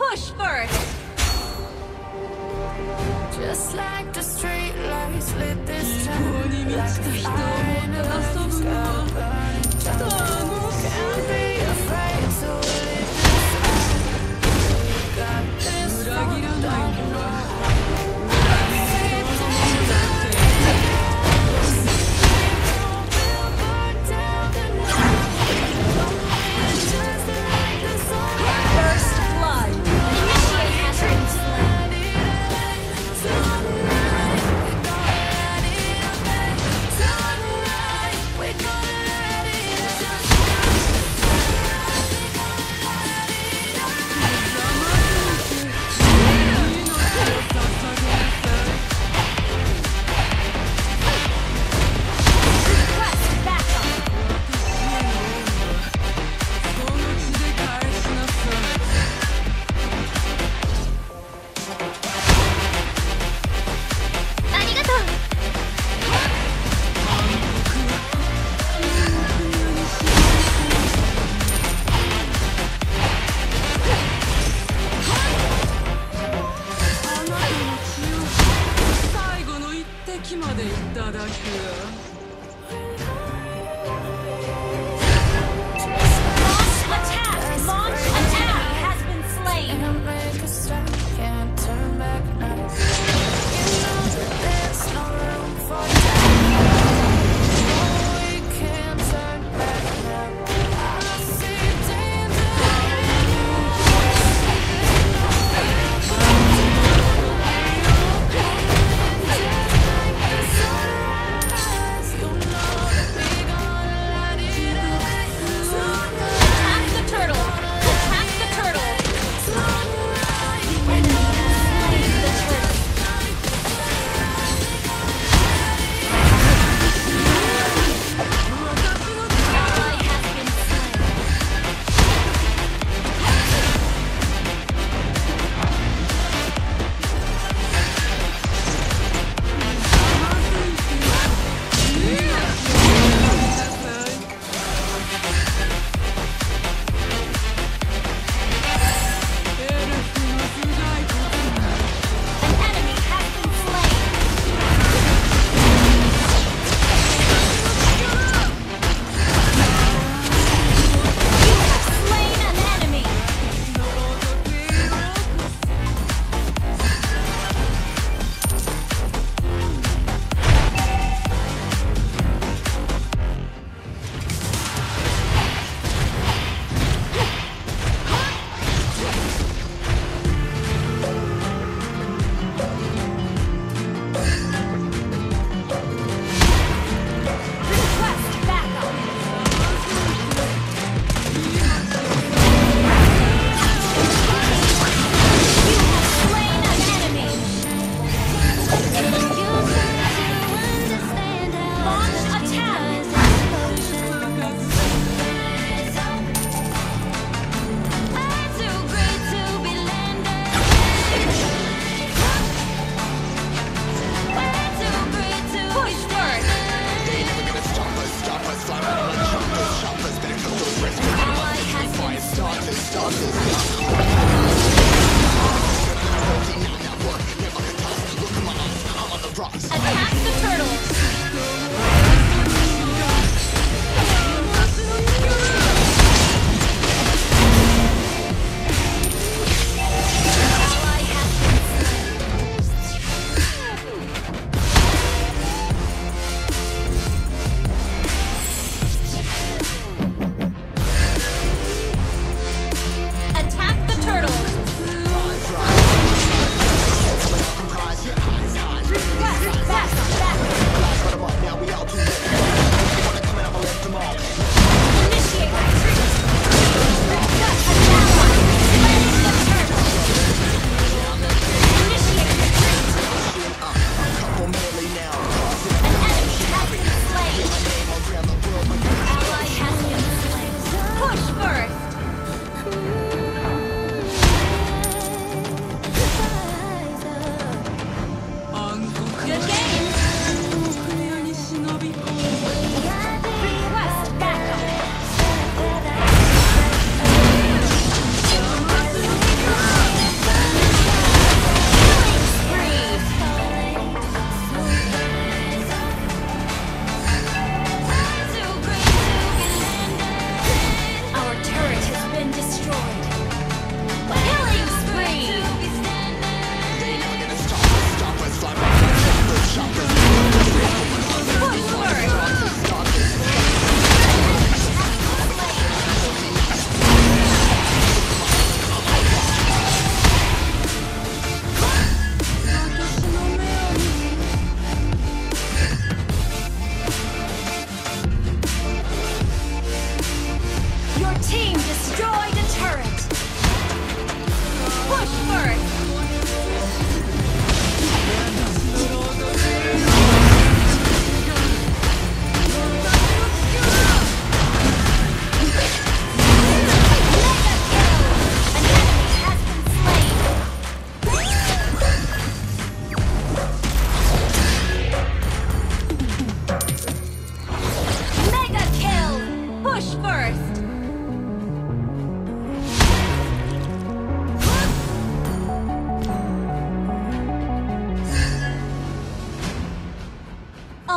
Push first! Just like the street lights lit this town. 希望に満ちた人を持って遊ぶのは楽しい。 Can't be afraid to live this out. We got this 裏切らないのは First blood! Initiate has been slain. Request backup! その地で返しなさい。 ありがとう! あなたの血を最後の一滴までいただくわ。 Launch attack! Launch attack has been slain! Can't make a stop, can't turn back now. You know that there's no room for doubt. No, we can't turn back now. I see danger in you. Just like the sunrise.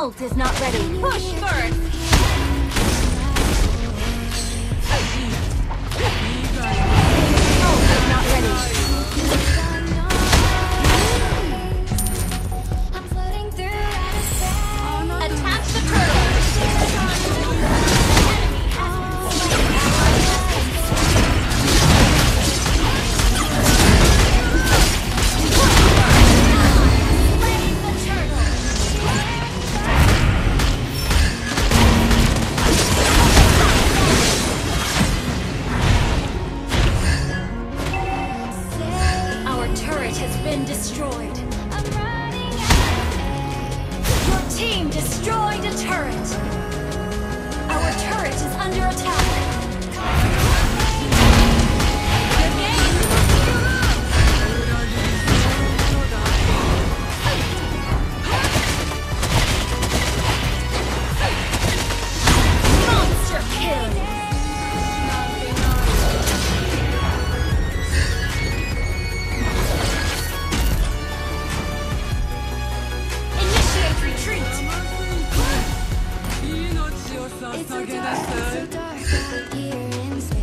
ult is not ready. Push first. Ult is not ready. I'm floating through outer space. Attack the turtle. Destroyed. I'm running out. Your team destroyed a turret. Our turret is under attack. Good game. Monster kill. It's so dark out here in space.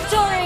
Victory!